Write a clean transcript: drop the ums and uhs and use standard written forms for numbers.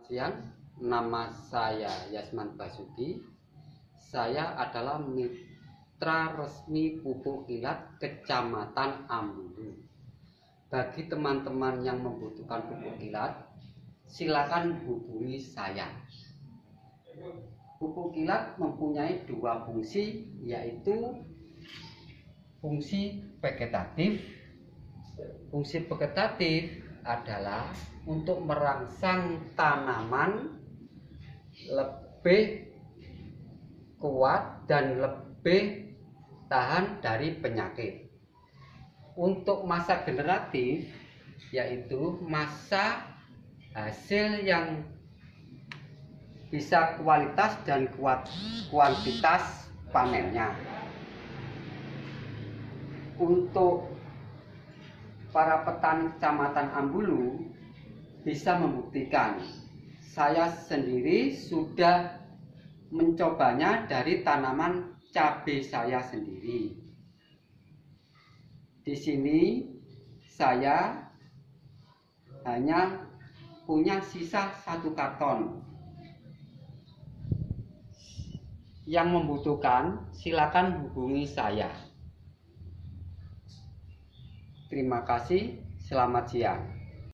siang, nama saya Yasman Basuki. Saya adalah mitra resmi Pupuk Kilat Kecamatan Ambulu. Bagi teman-teman yang membutuhkan pupuk kilat, silakan hubungi saya. Pupuk kilat mempunyai dua fungsi, yaitu fungsi vegetatif. Fungsi vegetatif adalah untuk merangsang tanaman lebih kuat dan lebih tahan dari penyakit. Untuk masa generatif, yaitu masa hasil yang bisa kualitas dan kuantitas panennya. Untuk para petani Kecamatan Ambulu bisa membuktikan, saya sendiri sudah mencobanya dari tanaman cabai saya sendiri. Di sini saya hanya punya sisa 1 karton. Yang membutuhkan silakan hubungi saya. Terima kasih, selamat siang.